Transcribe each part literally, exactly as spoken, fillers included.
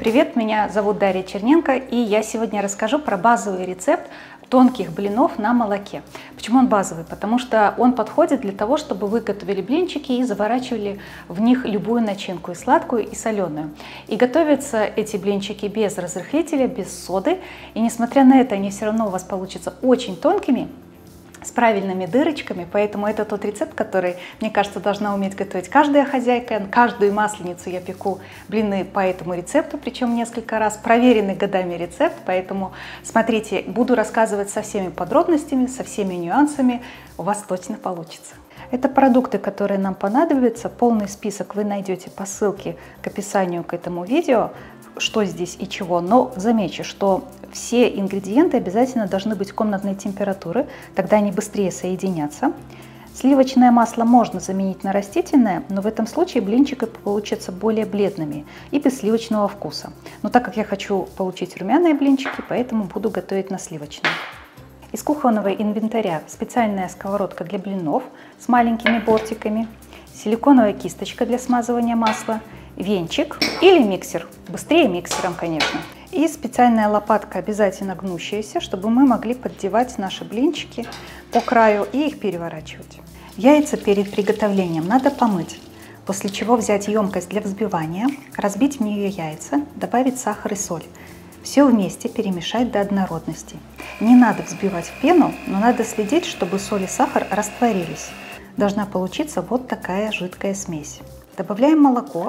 Привет, меня зовут Дарья Черненко, и я сегодня расскажу про базовый рецепт тонких блинов на молоке. Почему он базовый? Потому что он подходит для того, чтобы вы готовили блинчики и заворачивали в них любую начинку, и сладкую, и соленую. И готовятся эти блинчики без разрыхлителя, без соды, и несмотря на это, они все равно у вас получатся очень тонкими, с правильными дырочками, поэтому это тот рецепт, который, мне кажется, должна уметь готовить каждая хозяйка. Каждую масленицу я пеку блины по этому рецепту, причем несколько раз, проверенный годами рецепт, поэтому смотрите, буду рассказывать со всеми подробностями, со всеми нюансами, у вас точно получится. Это продукты, которые нам понадобятся, полный список вы найдете по ссылке к описанию к этому видео, что здесь и чего, но замечу, что все ингредиенты обязательно должны быть комнатной температуры, тогда они быстрее соединятся. Сливочное масло можно заменить на растительное, но в этом случае блинчики получатся более бледными и без сливочного вкуса. Но так как я хочу получить румяные блинчики, поэтому буду готовить на сливочном. Из кухонного инвентаря специальная сковородка для блинов с маленькими бортиками, силиконовая кисточка для смазывания масла, венчик или миксер, быстрее миксером, конечно. И специальная лопатка, обязательно гнущаяся, чтобы мы могли поддевать наши блинчики по краю и их переворачивать. Яйца перед приготовлением надо помыть, после чего взять емкость для взбивания, разбить в нее яйца, добавить сахар и соль. Все вместе перемешать до однородности. Не надо взбивать в пену, но надо следить, чтобы соль и сахар растворились. Должна получиться вот такая жидкая смесь. Добавляем молоко,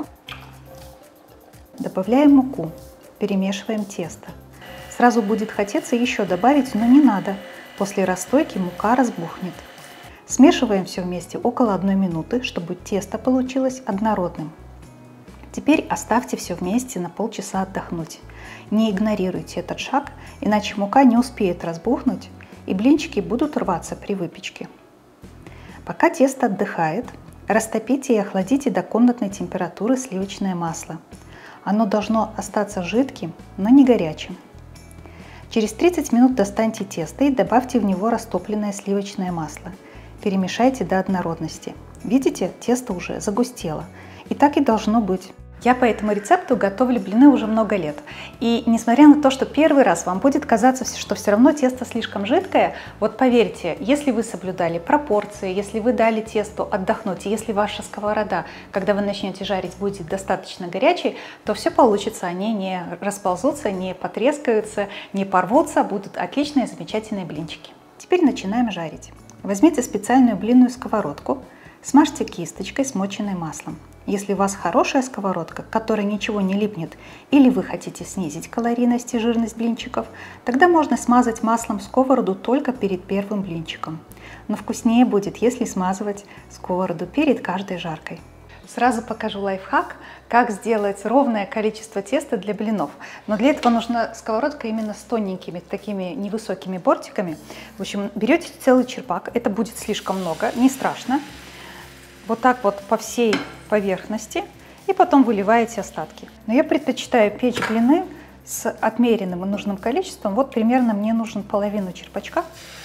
добавляем муку, перемешиваем тесто. Сразу будет хотеться еще добавить, но не надо. После расстойки мука разбухнет. Смешиваем все вместе около одной минуты, чтобы тесто получилось однородным. Теперь оставьте все вместе на полчаса отдохнуть. Не игнорируйте этот шаг, иначе мука не успеет разбухнуть и блинчики будут рваться при выпечке. Пока тесто отдыхает, растопите и охладите до комнатной температуры сливочное масло. Оно должно остаться жидким, но не горячим. Через тридцать минут достаньте тесто и добавьте в него растопленное сливочное масло. Перемешайте до однородности. Видите, тесто уже загустело. И так и должно быть. Я по этому рецепту готовлю блины уже много лет. И несмотря на то, что первый раз вам будет казаться, что все равно тесто слишком жидкое, вот поверьте, если вы соблюдали пропорции, если вы дали тесту отдохнуть, и если ваша сковорода, когда вы начнете жарить, будет достаточно горячей, то все получится, они не расползутся, не потрескаются, не порвутся, будут отличные, замечательные блинчики. Теперь начинаем жарить. Возьмите специальную блинную сковородку, смажьте кисточкой, смоченной маслом. Если у вас хорошая сковородка, к которой ничего не липнет, или вы хотите снизить калорийность и жирность блинчиков, тогда можно смазать маслом сковороду только перед первым блинчиком. Но вкуснее будет, если смазывать сковороду перед каждой жаркой. Сразу покажу лайфхак, как сделать ровное количество теста для блинов. Но для этого нужна сковородка именно с тоненькими, такими невысокими бортиками. В общем, берете целый черпак, это будет слишком много, не страшно. Вот так вот по всей поверхности и потом выливаете остатки. Но я предпочитаю печь блины с отмеренным и нужным количеством. Вот примерно мне нужен половину черпачка.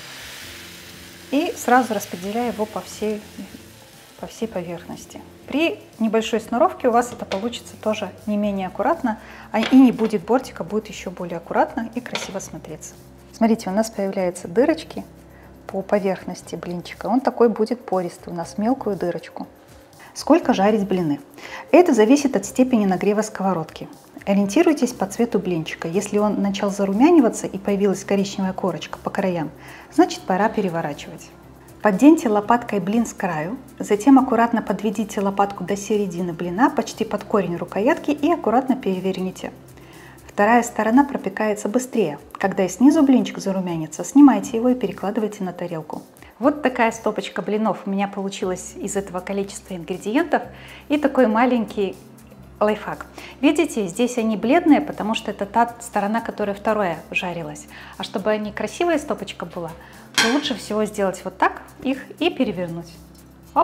И сразу распределяю его по всей, по всей поверхности. При небольшой сноровке у вас это получится тоже не менее аккуратно, и не будет бортика, будет еще более аккуратно и красиво смотреться. Смотрите, у нас появляются дырочки по поверхности блинчика, он такой будет пористый, у нас мелкую дырочку. Сколько жарить блины? Это зависит от степени нагрева сковородки. Ориентируйтесь по цвету блинчика. Если он начал зарумяниваться и появилась коричневая корочка по краям, значит пора переворачивать. Подденьте лопаткой блин с краю, затем аккуратно подведите лопатку до середины блина, почти под корень рукоятки, и аккуратно переверните. Вторая сторона пропекается быстрее. Когда и снизу блинчик зарумянится, снимайте его и перекладывайте на тарелку. Вот такая стопочка блинов у меня получилась из этого количества ингредиентов. И такой маленький лайфхак. Видите, здесь они бледные, потому что это та сторона, которая вторая жарилась. А чтобы они красивая стопочка была, то лучше всего сделать вот так их и перевернуть. Оп!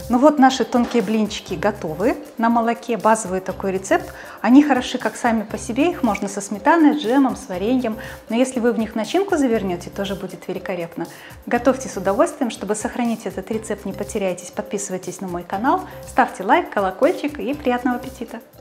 Ну вот наши тонкие блинчики готовы на молоке. Базовый такой рецепт. Они хороши как сами по себе, их можно со сметаной, с джемом, с вареньем. Но если вы в них начинку завернете, тоже будет великолепно. Готовьте с удовольствием. Чтобы сохранить этот рецепт, не потеряйтесь, подписывайтесь на мой канал, ставьте лайк, колокольчик и приятного аппетита!